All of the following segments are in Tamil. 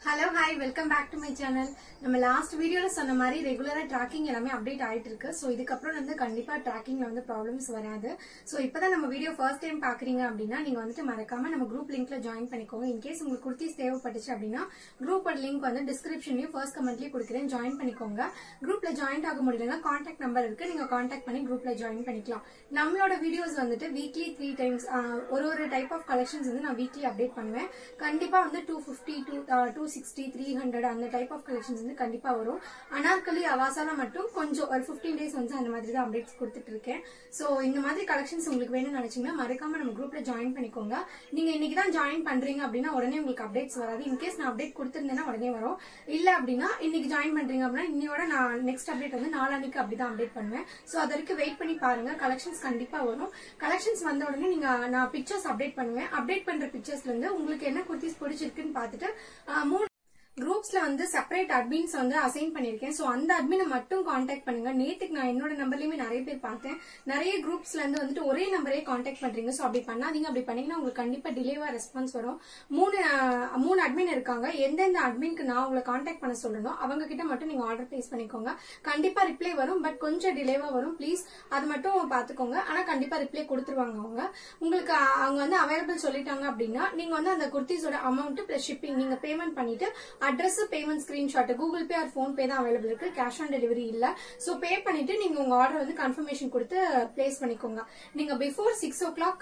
Hello, hi, welcome back to my channel. நம்ம லாஸ்ட் வீடியோல சொன்ன மாதிரி ரெகுலரா ட்ராக்கிங் எல்லாமே அப்டேட் ஆயிட்டு இருக்கு. சோ இதுக்கு அப்புறம் வந்து கண்டிப்பா ட்ராக்கிங்ல வந்து ப்ராப்ளம்ஸ் வராது. சோ இப்பதான் நம்ம வீடியோ ஃபர்ஸ்ட் டைம் பாக்குறீங்க அப்படின்னா நீங்க வந்துட்டு மறக்காம நம்ம குரூப் லிங்க்ல ஜாயின் பண்ணிக்கோங்க. இன் கேஸ் உங்களுக்கு குர்த்திஸ் தேவைப்பட்டுச்சு அப்படின்னா குரூப்போட லிங்க் வந்து டிஸ்கிரிப்ஷன்லயும் ஃபர்ஸ்ட் கமெண்ட்லயும் கொடுக்குறேன், ஜாயின் பண்ணிக்கோங்க. குரூப்ல ஜாயின் ஆக முடியலன்னா கான்டாக்ட் நம்பர் இருக்கு, நீங்க கான்டாக்ட் பண்ணி குரூப்ல ஜாயின் பண்ணிக்கலாம். நம்மளோட வீடியோஸ் வந்துட்டு வீக்லி 3 டைம்ஸ் ஒரு டைப் ஆஃப் கலெக்ஷன்ஸ் வந்து நான் வீக்லி அப்டேட் பண்ணுவேன். கண்டிப்பா வந்து 250 260 300 அந்த டைப் ஆஃப் கலெக்ஷன்ஸ் வந்து கண்டிப்பா வரும். அனார்கலி அவாசால மட்டும் கொஞ்சம் ஒரு 15 டேஸ் வந்து அந்த மாதிரி தான் அப்டேட்ஸ் கொடுத்துட்டு இருக்கேன். சோ இந்த மாதிரி கலெக்ஷன்ஸ் உங்களுக்கு வேணும்னு நினைச்சீங்கன்னா மறக்காம நம்ம குரூப்ல ஜாயின் பண்ணிக்கோங்க. நீங்க இன்னைக்கு தான் ஜாயின் பண்றீங்க அப்படின்னா உடனே உங்களுக்கு அப்டேட்ஸ் வராது. இன்கேஸ் நான் அப்டேட் கொடுத்திருந்தேன்னா உடனே வரும். இல்ல அப்படின்னா இன்னைக்கு ஜாயின் பண்றீங்க அப்படின்னா இன்னையோட நான் நெக்ஸ்ட் அப்டேட் வந்து நாளானிக்கு அப்படிதான் அப்டேட் பண்ணுவேன். சோ அது வரைக்கும் வெயிட் பண்ணி பாருங்க, கலெக்ஷன்ஸ் கண்டிப்பா வரும். கலெக்ஷன்ஸ் வந்த உடனே நீங்க நான் பிக்சர்ஸ் அப்டேட் பண்ணுவேன். அப்டேட் பண்ற பிக்சர்ஸ்ல இருந்து உங்களுக்கு என்ன குர்த்திஸ் பிடிச்சிருக்குன்னு பார்த்துட்டு 3 குரூப்ஸ்ல வந்து செப்பரேட் அட்மின்ஸ் வந்து அசைன் பண்ணிருக்கேன். சோ அந்த அட்மினை மட்டும் கான்டாக்ட் பண்ணுங்க. நேத்துக்கு நான் என்னோட நம்பர்லயுமே நிறைய பேர் பார்த்தேன், நிறைய குரூப்ஸ்ல இருந்து வந்துட்டு ஒரே நம்பரே கான்டாக்ட் பண்றீங்க. சோ அப்படி பண்ணாதீங்க. அப்படி பண்ணீங்கன்னா உங்களுக்கு கண்டிப்பா டிலேவா ரெஸ்பான்ஸ் வரும். மூணு அட்மின் இருக்காங்க. எந்தெந்த அட்மினுக்கு நான் உங்களை கான்டாக்ட் பண்ண சொல்லணும் அவங்க கிட்ட மட்டும் நீங்க ஆர்டர் பிளேஸ் பண்ணிக்கோங்க. கண்டிப்பா ரிப்ளை வரும், பட் கொஞ்சம் டிலேவா வரும். ப்ளீஸ் அது மட்டும் பாத்துக்கோங்க. ஆனா கண்டிப்பா ரிப்ளை கொடுத்துருவாங்க அவங்க. உங்களுக்கு அவங்க வந்து அவைலபிள் சொல்லிட்டாங்க அப்படின்னா நீங்க வந்து அந்த குர்த்திஸோட அமௌண்ட் பிளஸ் ஷிப்பிங் நீங்க பேமெண்ட் பண்ணிட்டு address, payment screenshot, Google Pay or PhonePe தான் அவைலபிள் இருக்கு. கேஷ் ஆன் டெலிவரி இல்ல. சோ பே பண்ணிட்டு நீங்க உங்க ஆர்டர் வந்து கன்ஃபர்மேஷன் கொடுத்து பிளேஸ் பண்ணிக்கோங்க. நீங்க பிஃபோர் 6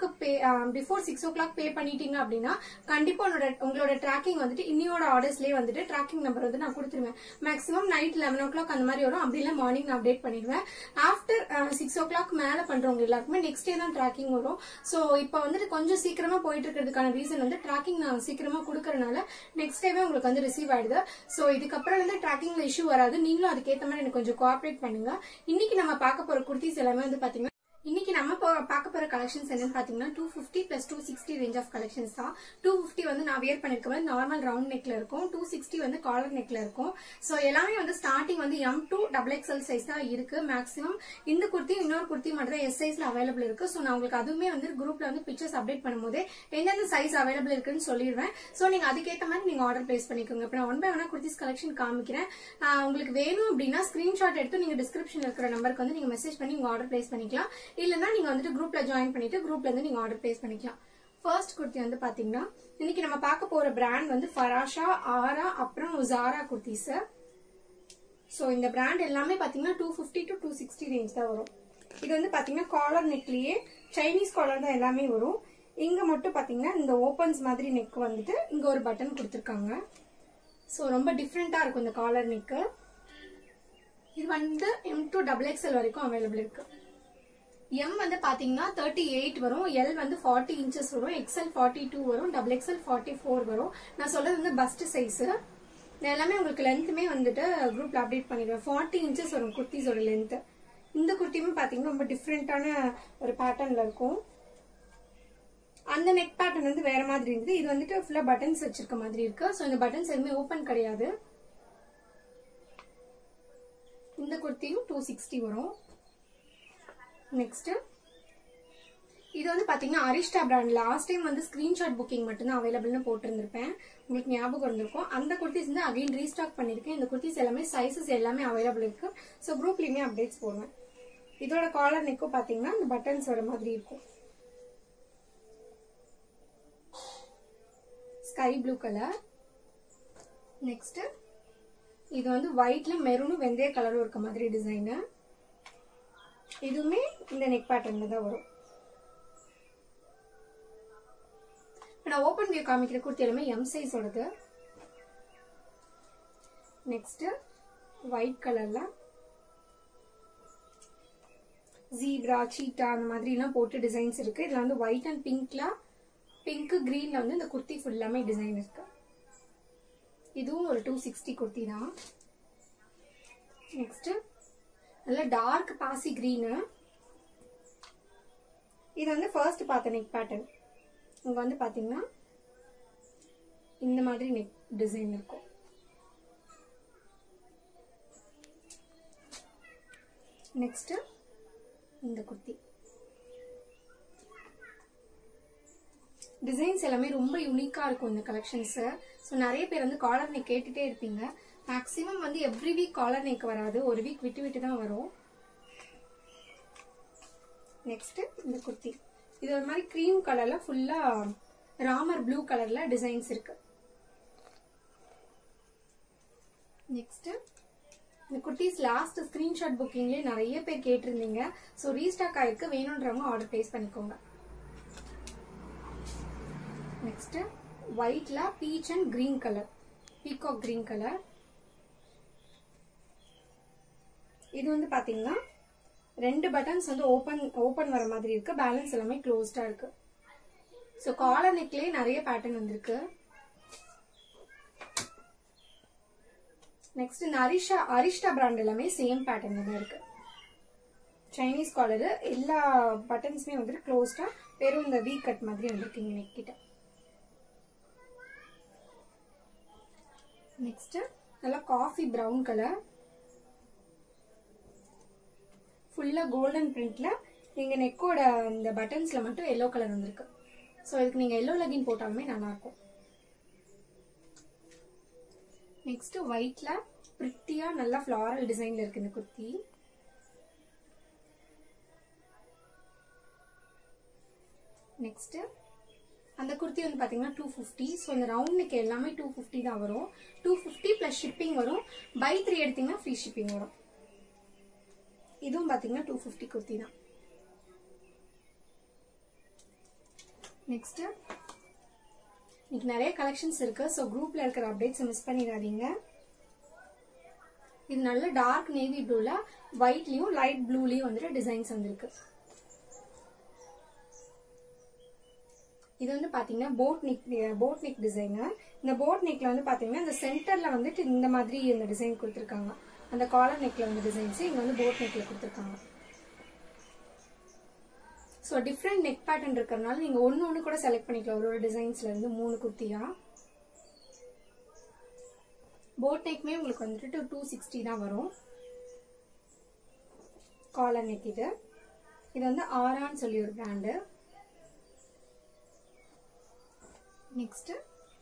o'clock பே பண்ணிட்டீங்க அப்படின்னா கண்டிப்பா உங்களோட ட்ராக்கிங் வந்துட்டு இன்னியோட ஆர்டர்ஸ்லயே வந்துட்டு ட்ராக்கிங் நம்பர் வந்து நான் கொடுத்துருவேன். மேக்ஸிமம் நைட் 11 o'clock அந்த மாதிரி வரும். அப்படி இல்ல மார்னிங் நான் அப்டேட் பண்ணிடுவேன். ஆஃப்டர் 6 o'clock மேல பண்றவங்க எல்லாருக்குமே நெக்ஸ்ட் டே தான் ட்ராக்கிங் வரும். சோ இப்ப வந்துட்டு கொஞ்சம் சீக்கிரமா போயிட்டு இருக்கிறதுக்கான ரீசன் வந்து ட்ராக்கிங் நான் சீக்கிரமா கொடுக்கறதுனால நெக்ஸ்ட் டேவே உங்களுக்கு வந்து ரிசீவ் ஆயிடுது. சோ இதுக்கப்புறம் வந்து ட்ராக்கிங்ல இஷ்யூ வராது. நீங்களும் அதுக்கேற்ற மாதிரி எனக்கு கொஞ்சம் கோஆபரேட் பண்ணுங்க. இன்னைக்கு நம்ம பார்க்க போற குர்த்திஸ் எல்லாமே வந்து பாத்தீங்கன்னா இன்னைக்கு நம்ம பார்க்க போற கலெக்ஷன்ஸ் என்னன்னு பாத்தீங்கன்னா 250 பிளஸ் 260 ரேஞ்ச் ஆஃப் கலெக்ஷன்ஸ் தான். 250 வந்து நான் வியர் பண்ணிருக்கேன், நார்மல் ரவுண்ட் நெக்ல இருக்கும். 260 வந்து காலர் நெக்ல இருக்கும். சோ எல்லாமே வந்து ஸ்டார்டிங் வந்து M to XXL சைஸ் தான் இருக்கு. மேக்ஸிமம் இந்த குர்த்தி இன்னொரு குர்த்தி மட்டும் தான் S சைஸ்ல அவைலபிள் இருக்கு. சோ நான் உங்களுக்கு அதுவுமே வந்து குரூப்ல வந்து பிக்சர்ஸ் அப்டேட் பண்ணும்போது எந்தெந்த சைஸ் அவைலபிள் இருக்குன்னு சொல்லிடுவேன். சோ நீங்க அதுக்கேற்ற மாதிரி நீங்க ஆர்டர் பிளேஸ் பண்ணிக்கோங்க. இப்ப நான் ஒன் பை ஒன்னா குர்த்திஸ் கலெக்ஷன் காமிக்கிறேன். உங்களுக்கு வேணும் அப்படின்னா ஸ்கிரீன்ஷாட் எடுத்து நீங்க டிஸ்கிரிப்ஷன்ல இருக்கிற நம்பருக்கு வந்து நீங்க மெசேஜ் பண்ணி உங்க ஆர்டர் பிளேஸ் பண்ணிக்கலாம். இல்லன்னா நீங்க வந்துட்டு குரூப்ல ஜாயின் பண்ணிட்டு குரூப்ல இருந்து நீங்க ஆர்டர் பிளேஸ் பண்ணிக்கலாம். ஃபர்ஸ்ட் குர்த்தி வந்து பாத்தீங்கன்னா இன்னைக்கு நம்ம பார்க்க போற பிராண்ட் வந்து ஃபராஷா, ஆரா, அப்புறம் ஜாரா குர்த்திஸ். சோ இந்த பிராண்ட் எல்லாமே பாத்தீங்கன்னா 250 to 260 ரேஞ்ச் தான் வரும். இது வந்து பாத்தீங்கன்னா காலர் நெக்லயே சைனீஸ் காலர் தான் எல்லாமே வரும். இங்க மட்டும் பாத்தீங்கன்னா இந்த ஓபன்ஸ் மாதிரி நெக் வந்துட்டு இங்க ஒரு பட்டன் கொடுத்திருக்காங்க. சோ ரொம்ப டிஃபரெண்டா இருக்கும் இந்த காலர் நெக். இது வந்து M to XXL வரைக்கும் அவைலபிள் இருக்கு. M வந்து பாத்தீங்கன்னா 38 வரும், L வந்து 40 inches வரும், XL 42 வரும், XXL 44 வரும். நான் சொல்றது வந்து பஸ்ட் சைஸ். எல்லாமே உங்களுக்கு லென்த்துமே வந்துட்டு குரூப்ல அப்டேட் பண்ணிடுவேன். 40 inches வரும் குர்த்திஸோட லென்த். இந்த குர்த்தியுமே பாத்தீங்கன்னா ரொம்ப டிஃப்ரெண்டான ஒரு பேட்டர்ன்ல இருக்கும். அந்த நெக் பேட்டர்ன் வந்து வேற மாதிரி இருக்குது. இது வந்துட்டு ஃபுல்லா பட்டன்ஸ் வச்சிருக்க மாதிரி இருக்கு. சோ இந்த பட்டன்ஸ் எதுவுமே ஓபன் கிடையாது. இந்த குர்த்தியும் 260 வரும். நெக்ஸ்ட் இது வந்து பாத்தீங்கன்னா அரிஸ்டா பிராண்ட். லாஸ்ட் டைம் வந்து ஸ்கிரீன்ஷாட் புக்கிங் மட்டும் தான் அவைலபிள்னு போட்டிருந்திருப்பேன், உங்களுக்கு ஞாபகம் இருந்திருக்கும். அந்த குர்த்திஸ் வந்து அகைன் ரீஸ்டாக் பண்ணிருக்கேன். இந்த குர்த்திஸ் எல்லாமே சைசஸ் எல்லாமே அவைலபிள் இருக்கு. சோ குரூப்லயுமே அப்டேட்ஸ் போடுவேன். இதோட காலர் நெக்கும் பாத்தீங்கன்னா இந்த பட்டன்ஸ் வர மாதிரி இருக்கும். Sky blue colour. நெக்ஸ்ட் இது வந்து ஒயிட்ல மெரூனும் வெந்தய கலரும் இருக்க மாதிரி டிசைன். இதுவுமே இந்த நெக் பேட்டர்ன்ல தான் வரும். நான் ஓபன் வியூ காமிக்கிற குர்த்தி எல்லாமே M சைஸ் ஓடது. நெக்ஸ்ட் ஒயிட் கலர்ல ஜீப்ரா, சீட்டா அந்த மாதிரி எல்லாம் போட்டு டிசைன்ஸ் இருக்கு. இதுல வந்து ஒயிட் அண்ட் பிங்க் கிரீன்ல வந்து இந்த குர்த்தி ஃபுல்லாமே டிசைன் இருக்கு. இதுவும் ஒரு 260 குர்த்தி தான். நெக்ஸ்ட் நல்ல டார்க் பாசி கிரீன். இது வந்து ஃபர்ஸ்ட் பார்த்த நெக் பேட்டர்ன். இங்க வந்து பாத்தீங்கன்னா இந்த மாதிரி நெக் டிசைன் இருக்கும். நெக்ஸ்ட் இந்த குர்த்தி டிசைன்ஸ் எல்லாமே ரொம்ப யூனிக்கா இருக்கும். இந்த கலெக்ஷன்ஸ் ஸோ நிறைய பேர் வந்து காலர் நெக் கேட்டுட்டே இருப்பீங்க. மேக்ஸிமம் வந்து எவ்ரி வீக் காலர் நெக் வராது, ஒரு வீக் விட்டு விட்டு தான் வரும். நெக்ஸ்ட் இந்த குர்த்தி, இது ஒரு மாதிரி கிரீம் கலர்ல ஃபுல்லா ராமர் ப்ளூ கலர்ல டிசைன்ஸ் இருக்கு. நெக்ஸ்ட் இந்த குர்த்திஸ் லாஸ்ட் ஸ்கிரீன்ஷாட் புக்கிங்லேயே நிறைய பேர் கேட்டிருந்தீங்க. ஸோ ரீஸ்டாக் ஆயிருக்கு, வேணுன்றவங்க ஆர்டர் பிளேஸ் பண்ணிக்கோங்க. நெக்ஸ்ட் ஒயிட்ல peach and green colour, peacock green colour. இது வந்து பாத்தீங்கன்னா 2 பட்டன்ஸ் வந்து ஓபன் வர மாதிரி இருக்கு, பேலன்ஸ் எல்லாமே க்ளோஸ்டா இருக்கு. ஸோ காலர் நெக்லயே நிறைய பேட்டர்ன் வந்திருக்கு. நெக்ஸ்ட் இந்த அரிஷ்டா பிராண்ட் எல்லாமே சேம் பேட்டர்ன் தான் இருக்கு. சைனீஸ் காலர், எல்லா பட்டன்ஸுமே வந்துட்டு க்ளோஸ்டா, வெறும் இந்த வீ கட் மாதிரி வந்திருக்கு நெக் கிட்ட. நெக்ஸ்ட் நல்லா காஃபி பிரவுன் கலர், ஃபுல்லா கோல்டன் பிரிண்ட்ல, நீங்க நெக்கோட இந்த பட்டன்ஸ்ல மட்டும் எல்லோ கலர் வந்திருக்கு. ஸோ இதுக்கு நீங்க எல்லோ லெகின் போட்டாலுமே நல்லா இருக்கும். நெக்ஸ்ட் ஒயிட்ல பிரிட்டியா நல்லா ஃபிளாரல் டிசைன்ல இருக்கு இந்த குர்த்தி. நெக்ஸ்ட் அந்த குர்த்தி வந்து பாத்தீங்கன்னா 250. ஸோ இந்த ரவுண்ட் நெக் எல்லாமே 250 தான் வரும். 250 பிளஸ் ஷிப்பிங் வரும். பை 3 எடுத்தீங்கன்னா ஃப்ரீ ஷிப்பிங் வரும். இதுவும் பாத்தீங்கன்னா 250 குர்த்தி தான். நெக்ஸ்ட் இன்னைக்கு நிறைய கலெக்ஷன்ஸ் இருக்கு. ஸோ குரூப்ல இருக்கிற அப்டேட்ஸ் மிஸ் பண்ணிடாதீங்க. இது நல்ல டார்க் நேவி ப்ளூல ஒயிட்லயும் லைட் ப்ளூலயும் வந்துட்டு டிசைன்ஸ் வந்திருக்கு. இது வந்து பாத்தீங்கன்னா போட் நெக் டிசைனர். இந்த போட் நெக்ல வந்து பாத்தீங்கன்னா இந்த சென்டர்ல வந்துட்டு இந்த மாதிரி இந்த டிசைன் கொடுத்திருக்காங்க. அந்த காலர் நெக்ல வந்து டிசைன்ஸ் இங்க வந்து போட் நெக்ல கொடுத்திருக்காங்க. ஸோ டிஃப்ரெண்ட் நெக் பேட்டர்ன் இருக்கிறதுனால நீங்க ஒன்னு கூட செலக்ட் பண்ணிக்கலாம். ஒரு டிசைன்ஸ்ல இருந்து 3 குர்த்தியா. போட் நெக்மே உங்களுக்கு வந்துட்டு 260 தான் வரும். காலர் நெக் இது வந்து ஆரான்னு சொல்லி ஒரு பிராண்டு. நெக்ஸ்ட்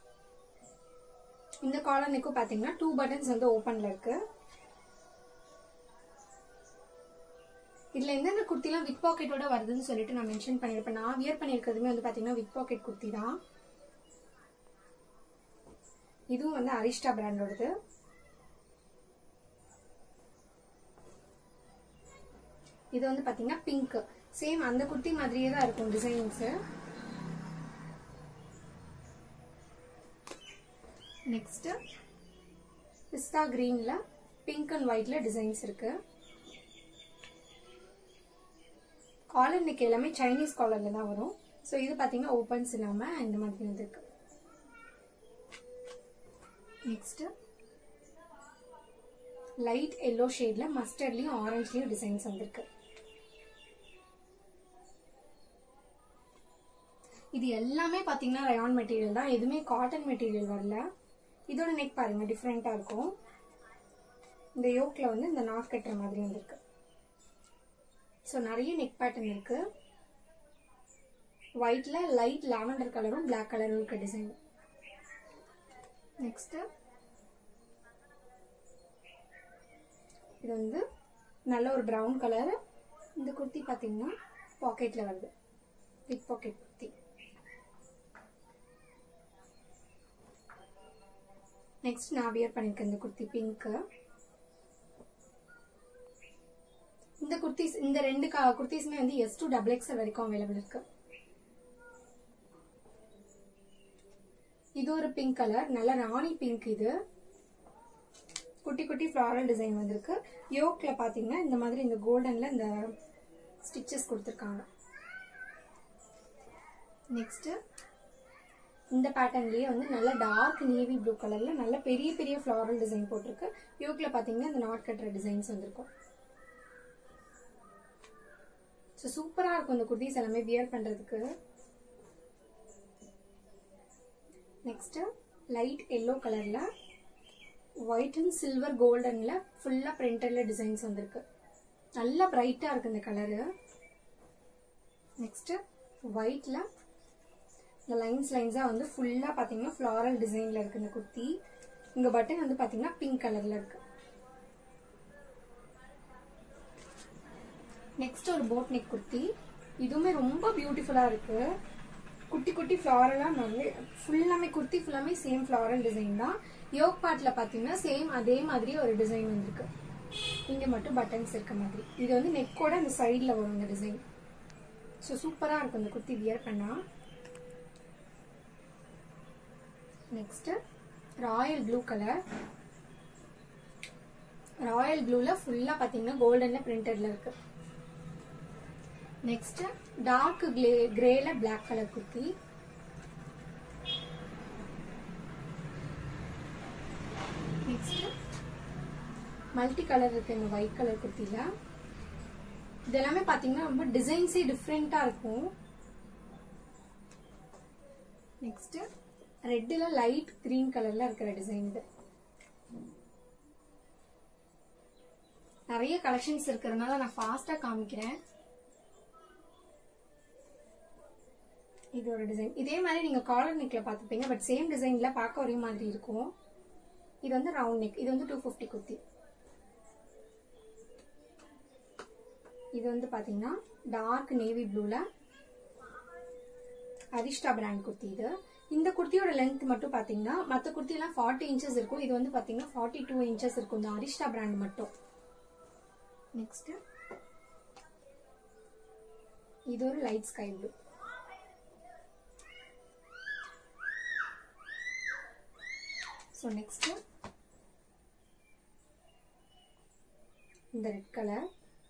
இந்த காலர் நெக்கும் பாத்தீங்கன்னா 2 பட்டன்ஸ் வந்து ஓபன்ல இருக்கு. இதுல எந்தெந்த குர்த்திலாம் வித் பாக்கெட்டோட வருதுன்னு சொல்லிட்டு நான் மென்ஷன் பண்ணிருப்பேன். நான் வியர் பண்ணிருக்கிறதுமே வந்து பாத்தீங்கன்னா வித் பாக்கெட் குர்த்தி தான். இதுவும் வந்து அரிஷ்டா பிராண்டோடது. இது வந்து பாத்தீங்கன்னா பிங்க், சேம் அந்த குர்த்தி மாதிரியே தான் இருக்கும் டிசைன்ஸ். நெக்ஸ்ட் பிஸ்தா கிரீன்ல பிங்க் அண்ட் ஒயிட்ல டிசைன்ஸ் இருக்கு. காலர் நெக் எல்லாமே சைனீஸ் காலர்ல தான் வரும். ஸோ இது பாத்தீங்கன்னா ஓபன்ஸ் இல்லாம இந்த மாதிரி வந்திருக்கு. நெக்ஸ்ட் லைட் எல்லோ ஷேட்ல மஸ்டர்ட்லயும் ஆரஞ்சுலயும் டிசைன்ஸ் வந்திருக்கு. இது எல்லாமே பாத்தீங்கன்னா ரயான் மெட்டீரியல் தான், எதுவுமே காட்டன் மெட்டீரியல் வரல. இதோட நெக் பாருங்க டிஃப்ரெண்டா இருக்கும். இந்த யோக்ல வந்து இந்த நாட் கட்டுற மாதிரி வந்திருக்கு. ஸோ நிறைய நெக் பேட்டர்ன் இருக்கு. ஒயிட்ல லைட் லாவெண்டர் கலரும் பிளாக் கலரும் இருக்க டிசைன். நெக்ஸ்ட் இது வந்து நல்ல ஒரு பிரவுன் கலர். இந்த குர்த்தி பாத்தீங்கன்னா பாக்கெட்ல வருது, பிக் பாக்கெட் குர்த்தி. நெக்ஸ்ட் நான் வியர் பண்ணிருக்கேன் இந்த குர்த்தி பிங்க். இந்த குர்த்திஸ் இந்த 2 குர்த்திஸ்மே வந்து S2 XXL வரைக்கும் அவைலபிள் இருக்கு. இது ஒரு பிங்க் கலர், நல்ல ராணி பிங்க். இது குட்டி குட்டி ஃபிளாரல் டிசைன் வந்திருக்கு. யோக்ல பாத்தீங்கன்னா இந்த மாதிரி இந்த கோல்டன்ல இந்த ஸ்டிச்சஸ் கொடுத்திருக்காங்க. நெக்ஸ்ட் இந்த பேட்டர்ன்லயே வந்து நல்ல டார்க் நேவி ப்ளூ கலர்ல நல்ல பெரிய பெரிய ஃபிளாரல் டிசைன் போட்டிருக்கு. யோக்ல பாத்தீங்கன்னா இந்த நாட் கட்டுற டிசைன்ஸ் வந்திருக்கும். சூப்பரா இருக்கும் இந்த குர்த்திஸ் எல்லாமே வியர் பண்றதுக்கு. நெக்ஸ்ட் லைட் எல்லோ கலர்ல ஒயிட் அண்ட் சில்வர் கோல்டன்ல ஃபுல்லா பிரிண்டட்ல டிசைன்ஸ் வந்திருக்கு. நல்லா பிரைட்டா இருக்கு இந்த கலரு. நெக்ஸ்ட் ஒயிட்ல இந்த லைன்ஸா வந்து ஃபுல்லா பாத்தீங்கன்னா ஃபிளாரல் டிசைன்ல இருக்கு இந்த குர்த்தி. இங்க பட்டன் வந்து பாத்தீங்கன்னா பிங்க் கலர்ல இருக்கு. நெக்ஸ்ட் ஒரு போட் நெக் குர்த்தி. இதுவுமே ரொம்ப பியூட்டிஃபுல்லா இருக்கு. குட்டி குட்டி ஃபிளாரலா நிறைய ஃபுல்லாமே குர்த்தி ஃபுல்லாமே சேம் ஃபிளாரல் டிசைன் தான். யோக் பார்ட்ல பாத்தீங்கன்னா சேம் அதே மாதிரி ஒரு டிசைன் வந்திருக்கு. இங்க மட்டும் பட்டன்ஸ் இருக்க மாதிரி. இது வந்து நெக்கோட அந்த சைடுல வரும் இந்த டிசைன். ஸோ சூப்பரா இருக்கும் இந்த குர்த்தி வியர் பண்ணா. Next royal blue colour. Royal ப்ளூல ஃபுல்லா பாத்தீங்கன்னா கோல்டன்ல பிரிண்டட்ல இருக்கு. நெக்ஸ்ட் டார்க் கிரேல black colour kurti. Next multi colour இருக்கு இந்த ஒயிட் கலர் குர்த்தில. இதெல்லாமே பாத்தீங்கன்னா ரொம்ப டிசைன்ஸே டிஃப்ரெண்டா இருக்கும். நெக்ஸ்ட் ரெட்ல லைட் கிரீன் கலர்ல இருக்கிற டிசைன் இது. நிறைய கலெக்ஷன்ஸ் இருக்கிறதுனால நான் ஃபாஸ்டா காமிக்கிறேன். இது ஒரு டிசைன். இதே மாதிரி நீங்க காலர் நெக்ல பாத்துப்பீங்க. பட் சேம் டிசைன்ல பார்க்க ஒரே மாதிரி இருக்கும். இது வந்து ரவுண்ட் நெக். இது வந்து 250 குர்த்தி. இது வந்து பாத்தீங்கன்னா டார்க் நேவி ப்ளூல அரிஷ்டா பிராண்ட் குர்த்தி இது. இந்த குர்த்தியோட லென்த் மட்டும் பாத்தீங்கன்னா மத்த குர்த்தி எல்லாம் 40 இன்ச்சஸ் இருக்கும். இது வந்து பாத்தீங்கன்னா 42 இன்ச்சஸ் இருக்கும் இந்த அரிஷ்டா பிராண்ட் மட்டும். நெக்ஸ்ட் இது ஒரு light sky blue. So next இந்த ரெட் கலர்.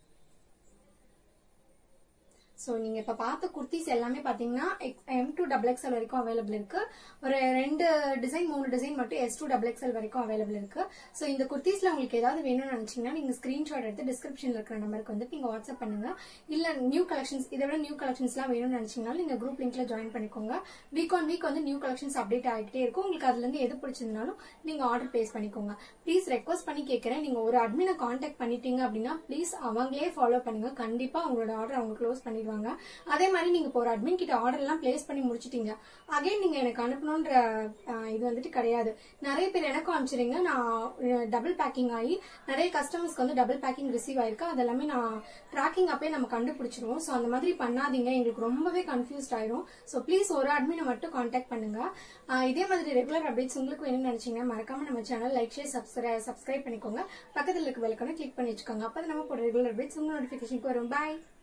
ஸோ நீங்க இப்ப பார்த்த குர்த்திஸ் எல்லாமே பாத்தீங்கன்னா M2XXL வரைக்கும் அவைலபிள் இருக்கு. ஒரு 2 டிசைன் 3 டிசைன் மட்டும் S2XXL வரைக்கும் அவைலபிள் இருக்கு. ஸோ இந்த குர்த்திஸ்ல உங்களுக்கு ஏதாவது வேணும்னு நினைச்சீங்கன்னா நீங்க ஸ்கிரீன்ஷாட் எடுத்து டிஸ்கிரிப்ஷன்ல இருக்கிற நம்பருக்கு வந்து நீங்க வாட்ஸ்அப் பண்ணுங்க. இல்ல நியூ கலெக்ஷன்ஸ் இதை விட நியூ கலெக்ஷன்ஸ் எல்லாம் வேணும்னு நினைச்சீங்கன்னா நீங்க குரூப் லிங்க்ல ஜாயின் பண்ணிக்கோங்க. வீக் ஆன் வீக் வந்து நியூ கலெக்ஷன்ஸ் அப்டேட் ஆகிட்டே இருக்கும். உங்களுக்கு அதுல இருந்து எது பிடிச்சிருந்தாலும் நீங்க ஆர்டர் பிளேஸ் பண்ணிக்கோங்க. ப்ளீஸ் ரெக்வஸ்ட் பண்ணி கேட்கறேன். நீங்க ஒரு அட்மினை கான்டாக்ட் பண்ணிட்டீங்க அப்படின்னா ப்ளீஸ் அவங்களே ஃபாலோ பண்ணுங்க. கண்டிப்பா உங்களோட ஆர்டர் அவங்க க்ளோஸ் பண்ணிடுவாங்க. அதே மாதிரி நீங்க இப்போ ஒரு அட்மின் கிட்ட ஆர்டர் எல்லாம் பிளேஸ் பண்ணி முடிச்சிட்டீங்க, அகைன் நீங்க எனக்கு அனுப்பணும்ன்ற இது வந்துட்டு கிடையாது. நிறைய பேர் எனக்கும் அனுப்பிச்சிருங்க. நான் டபுள் பேக்கிங் ஆகி நிறைய கஸ்டமர்ஸ்க்கு வந்து டபுள் பேக்கிங் ரிசீவ் ஆயிருக்கு. அதெல்லாமே நான் ட்ராக்கிங் அப்பே நம்ம கண்டுபிடிச்சிருவோம். ஸோ அந்த மாதிரி பண்ணாதீங்க, எங்களுக்கு ரொம்பவே கன்ஃபியூஸ்ட் ஆயிரும். ஸோ ப்ளீஸ் ஒரு அட்மினை மட்டும் கான்டாக்ட் பண்ணுங்க. இதே மாதிரி ரெகுலர் அப்டேட்ஸ் உங்களுக்கு வேணும்னு நினைச்சீங்கன்னா மறக்காம நம்ம சேனல் லைக் ஷேர் சப்ஸ்கிரைப் பண்ணிக்கோங்க. பக்கத்தில் இருக்க பெல் ஐகானை கிளிக் பண்ணி வச்சுக்கோங்க. அப்போ நம்ம போற ரெகுலர் அப்டேட்ஸ் உங்க நோட்டிஃபிகேஷனுக்கு வரும். பாய்.